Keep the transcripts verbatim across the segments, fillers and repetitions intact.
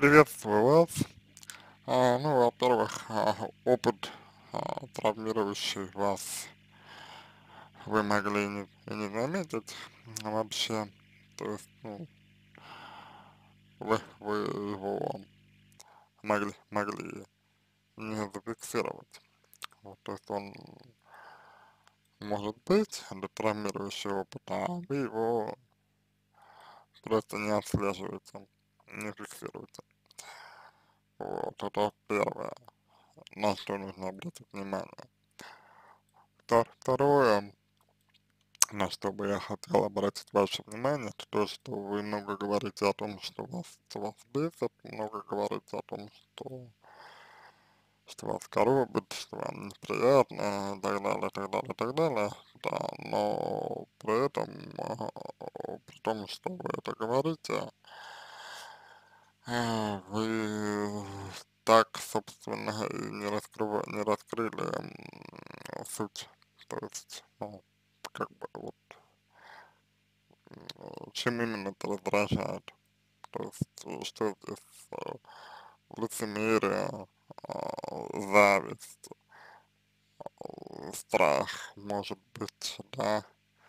Приветствую вас. А, ну, во-первых, а, опыт а, травмирующий вас вы могли и не, и не заметить вообще. То есть, ну, вы, вы его могли, могли не зафиксировать. Вот, то есть он может быть, это травмирующий опыт, а вы его просто не отслеживаете, не фиксируете. Вот, это первое, на что нужно обратить внимание. Втор- Второе, на что бы я хотел обратить ваше внимание, это то, что вы много говорите о том, что вас, что вас бесит, много говорите о том, что, что вас коробит, что вам неприятно, и так далее, так далее, так далее, да, но при этом, а, при том, что вы это говорите, а, вы так, собственно, и не, раскрыва, не раскрыли м, суть, то есть, ну, как бы вот чем именно это раздражает. То есть, э, что здесь э, лицемерие, а, зависть, э, страх, может быть, да,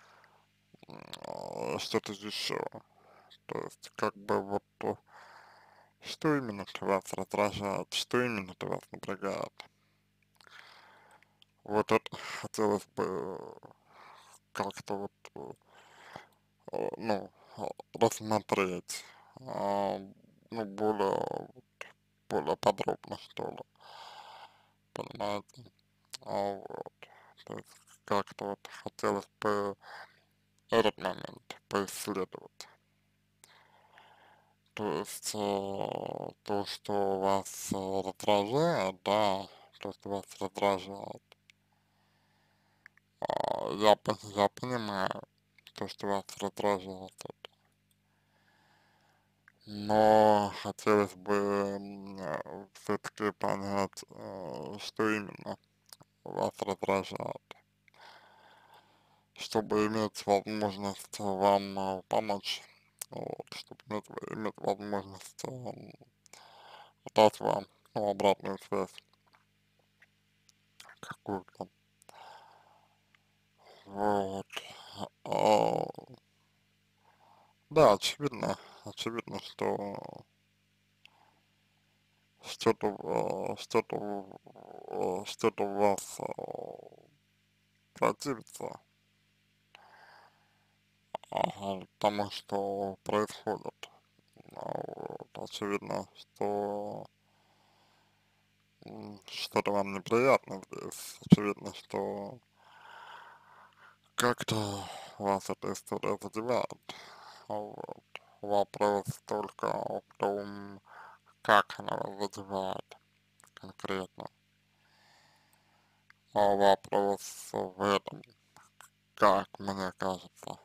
а, что-то еще. То есть, как бы вот, э, что именно-то вас раздражает, что именно-то вас напрягает. Вот это хотелось бы э, как-то вот, э, э, ну, э, рассмотреть, а, ну, более, более подробно, что ли, понимаете? А, вот. То есть как-то вот хотелось бы этот момент поисследовать. То есть э, то, что вас э, раздражает, да, то, что вас раздражает, а, я, пон- я понимаю, то, что вас раздражает, это. Но хотелось бы все-таки понять, э, что именно вас раздражает, чтобы иметь возможность вам э, помочь, вот, чтобы иметь, иметь возможность эм, дать вам, ну, обратную связь какую-то. Вот. А, да, очевидно, очевидно, что что-то, э, что-то, э, что-то у вас э, противится, ага, тому, что происходит. А, вот, очевидно, что м, что-то вам неприятно здесь. Очевидно, что как-то вас эта история задевает. А вот. Вопрос только в том, как она вас задевает конкретно. А вопрос в этом, как мне кажется.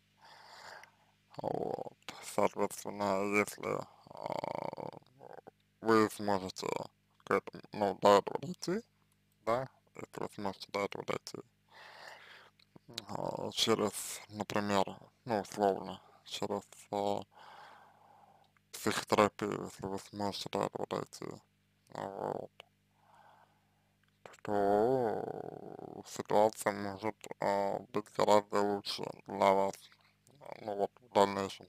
Вот. Соответственно, если а, вы сможете к этому, ну, до этого дойти, да, если вы сможете до этого дойти, а, через, например, ну, условно, через а, психотерапию, если вы сможете до этого дойти, вот, то ситуация может а, быть гораздо лучше для вас, ну, вот, в дальнейшем.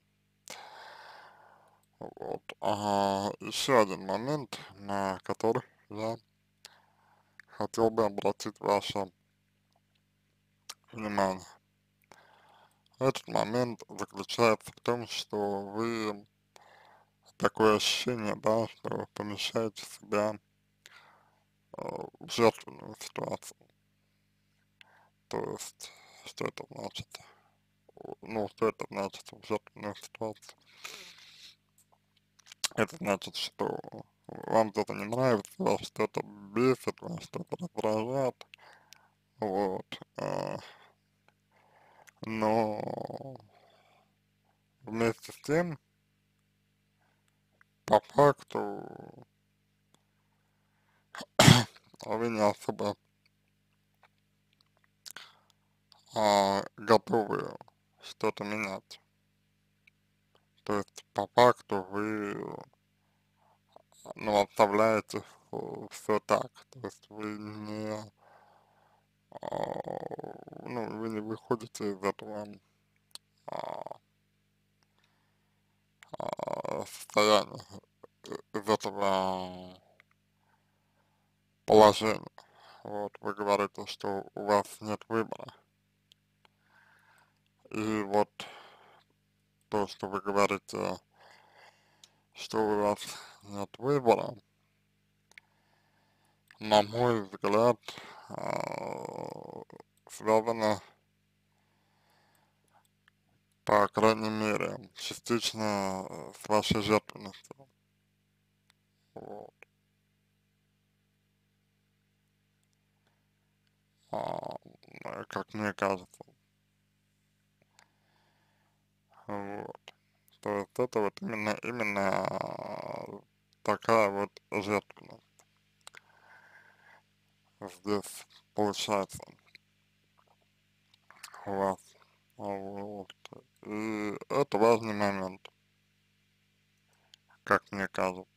Вот. А, еще один момент, на который я хотел бы обратить ваше внимание. Этот момент заключается в том, что вы такое ощущение, да, что вы помещаете себя э, в жертвенную ситуацию. То есть, что это значит? Ну, что это значит в жертвенную ситуацию? Это значит, что вам что-то не нравится, вас что-то бесит, вас что-то раздражает, вот, а, но вместе с тем, по факту, вы не особо а, готовы что-то менять. То есть, по факту, вы оставляете все так, то есть вы не, а, ну, вы не выходите из этого а, а, состояния, э, из этого положения. Вот, вы говорите, что у вас нет выбора. И вот то, что вы говорите, что у вас нет выбора, на мой взгляд, а, связано, по крайней мере, частично э, с вашей жертвенностью. Вот. А, э, как мне кажется. Вот. То есть это вот именно, именно а, такая вот жертвенность здесь получается у вас. Вот. И это важный момент, как мне кажется,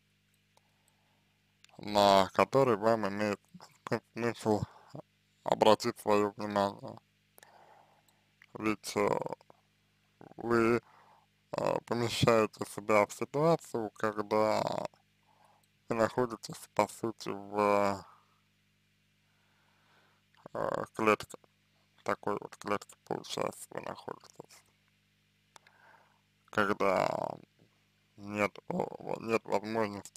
на который вам имеет смысл обратить свое внимание. Ведь э, вы э, помещаете себя в ситуацию, когда вы находитесь, по сути, в э, клетке. Такой вот клетке, получается, вы находитесь. Когда нет, о, нет возможности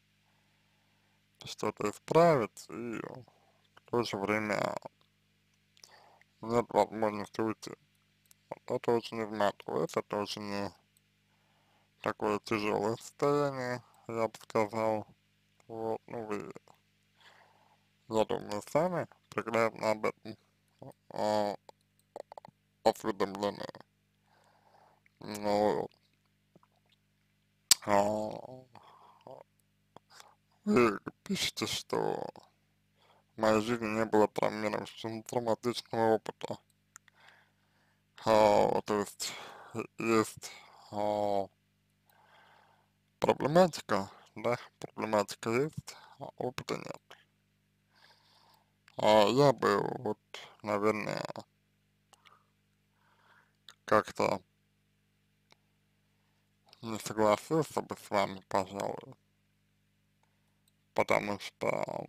что-то исправить, и в то же время нет возможности уйти. Вот это очень изматывает, это очень э, такое тяжелое состояние, я бы сказал. Вот, ну вы, я думаю, сами прекрасно об этом а, осведомлены. Но а, вы пишете, что в моей жизни не было травмирующего, травматичного опыта. А, то есть есть а, проблематика, да, проблематика есть, а опыта нет. А я бы вот, наверное, как-то не согласился бы с вами, пожалуй, потому что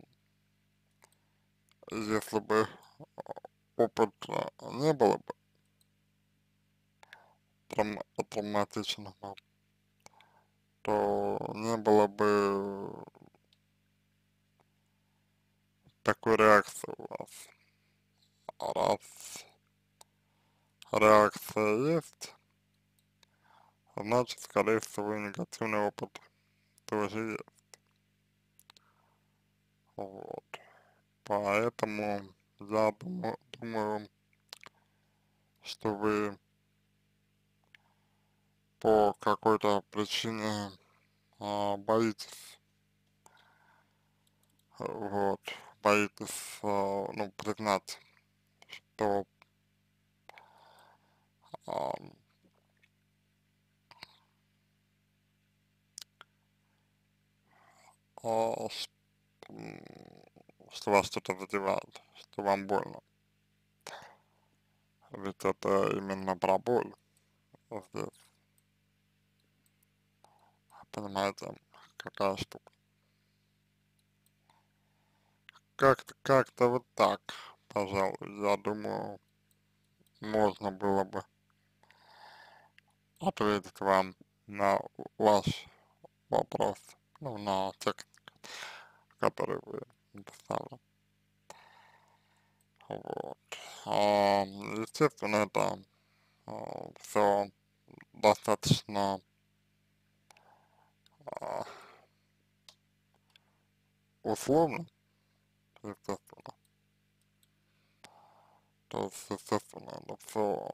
если бы опыта не было бы травма травматичного, то не было бы такой реакции у вас. А раз реакция есть, значит, скорее всего, и негативный опыт тоже есть. Вот. Поэтому я думаю, думаю, что вы по какой-то причине а, боитесь, вот, боитесь, а, ну, признать, что а, а, ш- м, что вас что-то задевает, что вам больно. Ведь это именно про боль здесь, понимаете, какая штука. Как-то, как-то вот так, пожалуй, я думаю, можно было бы ответить вам на ваш вопрос, ну, на текст, который вы написали. Вот. А, естественно, это все достаточно а, условно, естественно. То есть, естественно, это все,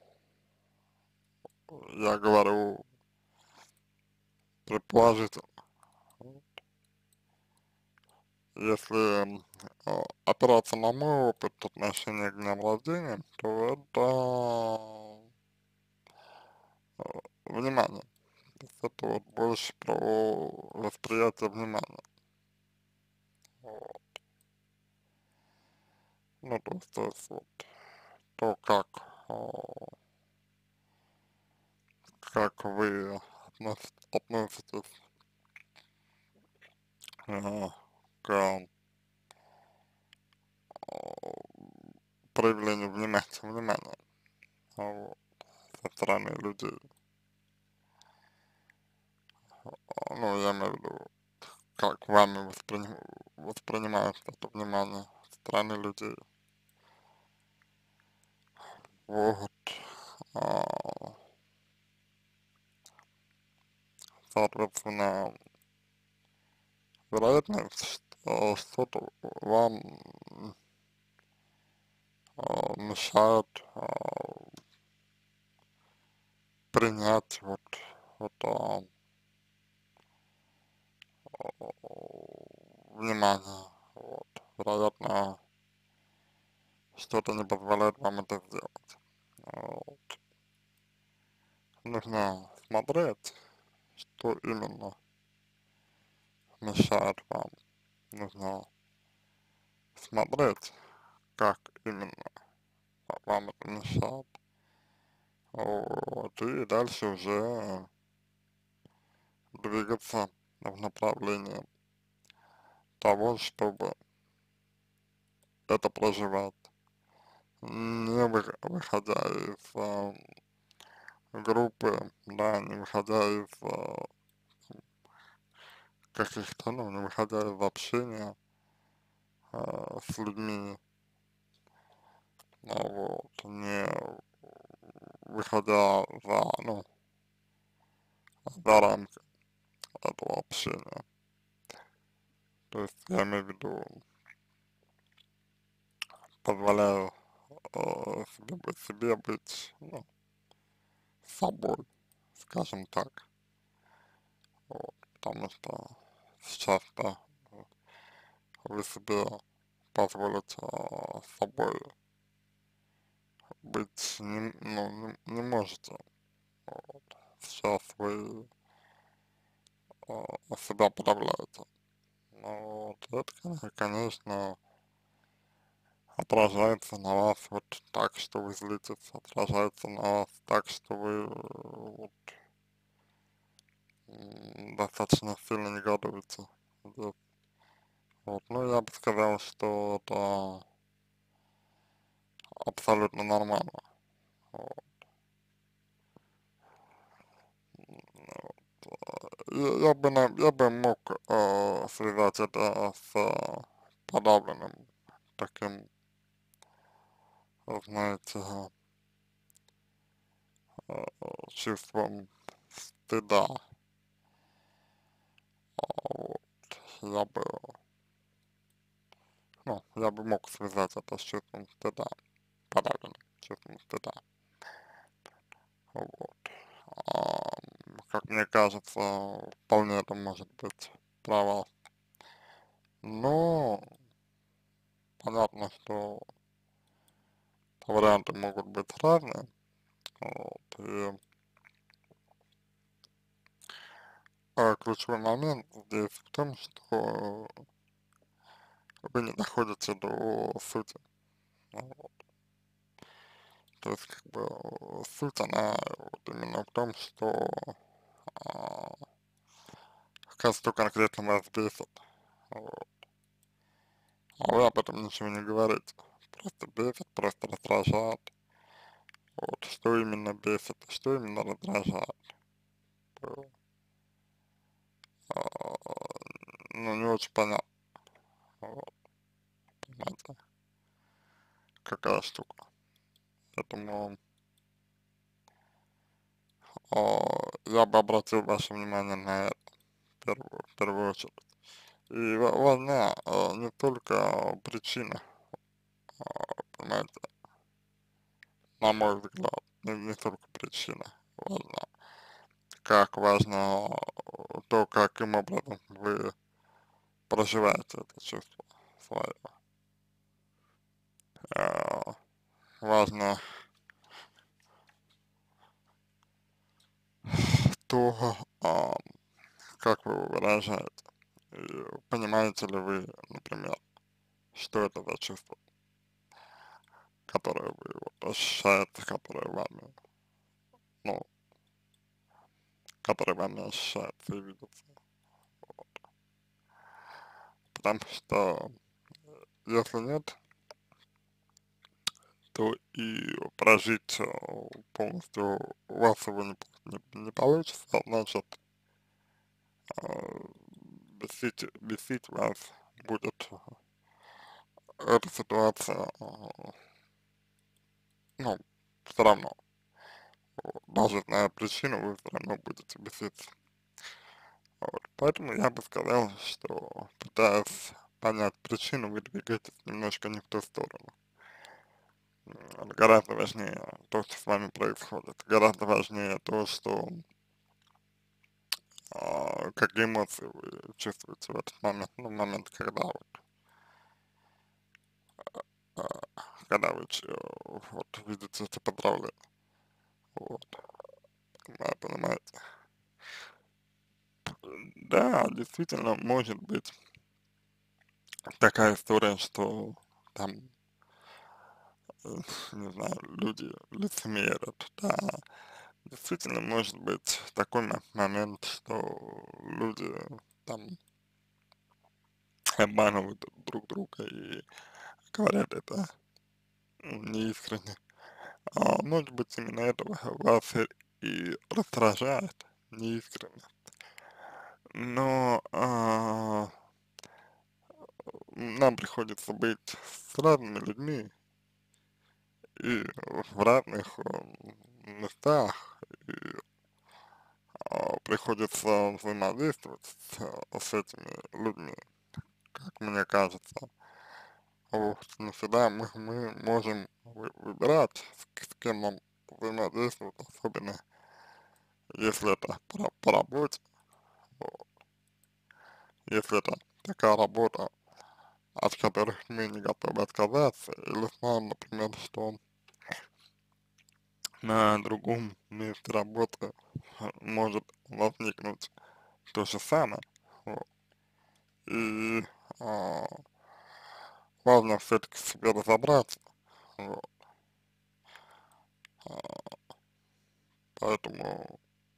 я говорю, предположительно. Если э, опираться на мой опыт отношения к дням рождения, то это э, внимание. То есть это вот больше про восприятие внимания. Ну, то есть, то есть вот то, как, а, как вы относ- относитесь а, к а, проявлению внимания, внимания а, вот, со стороны людей. А, Ну, я имею в виду, как вами восприним- воспринимается это внимание со стороны людей. Вот. А, Соответственно, вероятность, что что-то вам а, мешает а, принять вот это внимание. Вот. Вероятно, что-то не позволяет вам это сделать. Вот. Нужно смотреть, что именно мешает вам. Нужно смотреть, как именно вам это мешает. Вот. И дальше уже двигаться в направлении того, чтобы это проживать, не вы- выходя из а, группы, да, не выходя из а, каких-то, ну, не выходя из общения а, с людьми, а, вот, не выходя за, ну, за рамки этого общения. То есть я имею в виду, позволяю э, себе, быть- себе быть, ну, собой, скажем так. Вот, потому что сейчас, да, вы себе позволить а, собой быть не, ну, не, не можете. Вот. Сейчас вы а, себя подавляете. Ну, вот это, кон- конечно, отражается на вас вот так, что вы злитесь, отражается на вас так, что вы э, вот, м, достаточно сильно негодуете. Вот. Вот. Ну, я бы сказал, что это абсолютно нормально. Вот. Я, я бы, на- я бы мог э, связать это с э, подавленным таким, э, знаете, э, чувством стыда. А, Вот. Я бы, ну, я бы мог связать это с чувством стыда, подавленным чувством стыда. Вот. А, как мне кажется, вполне это может быть право. Но понятно, что варианты могут быть разные. Вот. И а, ключевой момент здесь в том, что вы не доходите до сути. Вот. То есть, как бы, э, суть, она вот именно в том, что а, как что конкретно вас бесит. Вот. А вы об этом ничего не говорите. Просто бесит, просто раздражает. Вот. Что именно бесит, что именно раздражает. Э, а, ну, не очень понятно. Вот. Понимаете, какая штука. Поэтому а, я бы обратил ваше внимание на это в первую, в первую очередь. И ва- важна а, не только причина, а, понимаете, на мой взгляд, не, не только причина важна, как важно а, то, каким образом вы проживаете это чувство свое. А, важно то, а, как вы его выражаете. И понимаете ли вы, например, что это за чувство. которые вы вот ощущаете, которые вами, ну, которые вами ощущаются и видятся. Потому что если нет, то и прожить э, полностью у вас его не, не, не получится, а значит, э, бесить, бесить вас будет эта ситуация, э, ну, все равно, даже зная причину, вы все равно будете беситься. Вот. Поэтому я бы сказал, что пытаясь понять причину, вы двигаетесь немножко не в ту сторону. М, Гораздо важнее то, что с вами происходит. Гораздо важнее то, что а, какие эмоции вы чувствуете в этот момент, ну, в момент, когда вот, а, когда вы ч- э, вот, видите эти поздравления, вот, да, понимаете. Да, действительно, может быть такая история, что там, э, не знаю, люди лицемерят, да. Действительно, может быть такой мо- момент, что люди там обманывают друг друга и говорят это м, неискренне. А, может быть, именно это вас и раздражает неискренне. Но а, нам приходится быть с разными людьми и в разных м, местах. И а, приходится взаимодействовать с, с этими людьми, как мне кажется. Вот, не всегда мы, мы можем вы- выбирать, с, с кем нам взаимодействовать, особенно если это по, по работе. Вот. Если это такая работа, от которых мы не готовы отказаться, или знаем, например, что на другом месте работы э, может возникнуть то же самое. Вот. И а, важно все-таки в себе разобраться. Вот. А, поэтому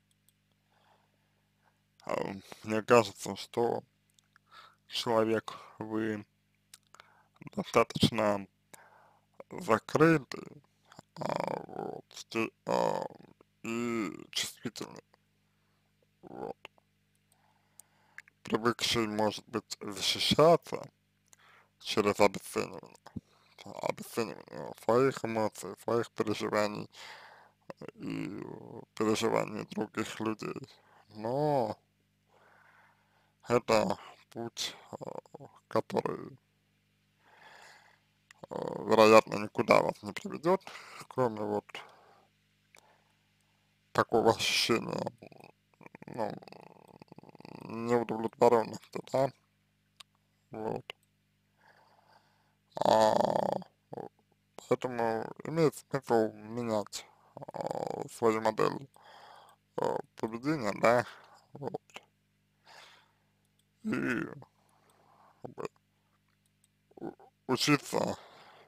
а, мне кажется, что человек, вы достаточно закрытый, а, вот, сте- а, и чувствительный, вот, привыкший, может быть, защищаться через обесценивание, обесценивание своих эмоций, своих переживаний и э, переживаний других людей. Но это путь, э, который, э, вероятно, никуда вас не приведет, кроме вот такого ощущения, ну, неудовлетворенности, да, вот. А, поэтому имеет смысл менять а, свою модель а, поведения, да, вот, и как бы у- учиться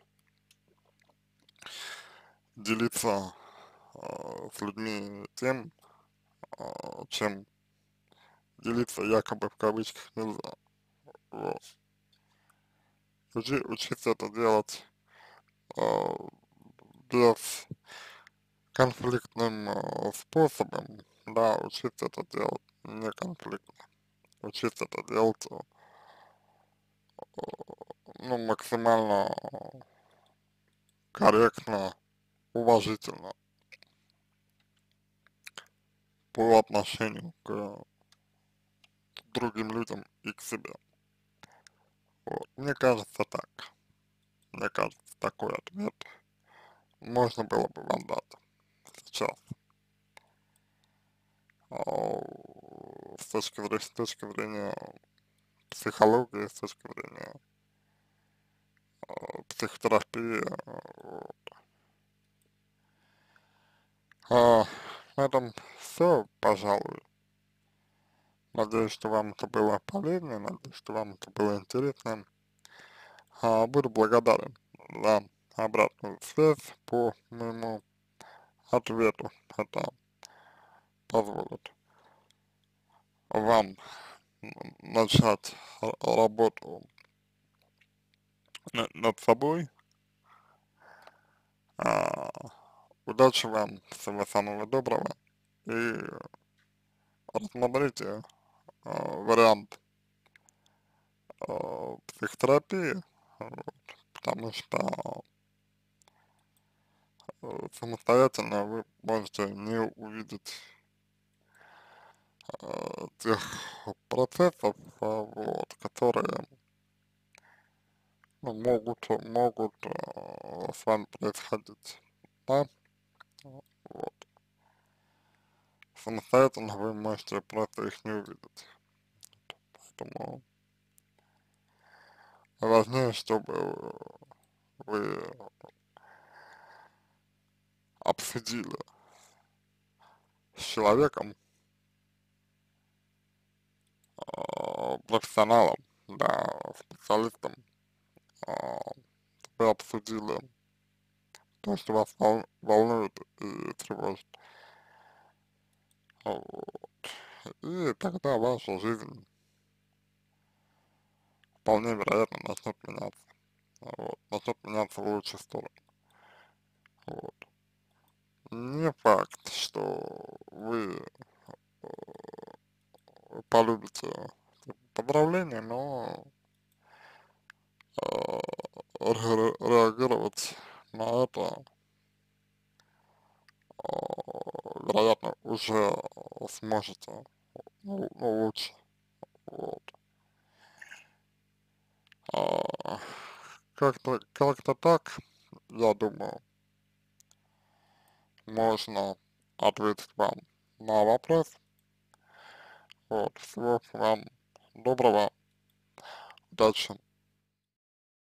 делиться а, с людьми тем, а, чем делиться якобы в кавычках нельзя, вот. Учи- учиться это делать а, без конфликтным а, способом, да, учиться это делать не конфликтно, учиться это делать, а, ну, максимально корректно, уважительно по отношению к другим людям и к себе. Вот. Мне кажется так. Мне кажется, такой ответ можно было бы вам дать сейчас. А, с точки зрения, с точки зрения психологии, с точки зрения а, психотерапии. а, вот. А, на этом все, пожалуй. Надеюсь, что вам это было полезно, надеюсь, что вам это было интересно. А, буду благодарен за обратную связь по моему ответу. Это позволит вам начать работу над собой. А, удачи вам, всего самого доброго, и рассмотрите а, вариант а, психотерапии, вот, потому что а, самостоятельно вы можете не увидеть а, тех процессов, а, вот, которые ну, могут, могут а, с вами происходить, да, вот. Самостоятельно вы можете просто их не увидеть, поэтому важнее, чтобы вы обсудили с человеком, а, профессионалом, да, специалистом, а, вы обсудили то, что вас вол- волнует и тревожит. А, вот. И тогда ваша жизнь вполне вероятно начнет меняться. А, вот. Начнет меняться в лучшую сторону. Вот. Не факт, что вы полюбите поздравления, но а, ре- реагировать на это, а, вероятно, уже сможете, ну, ну, лучше, вот. А, как-то, как-то так, я думаю, можно ответить вам на вопрос. Вот, всего вам доброго, удачи.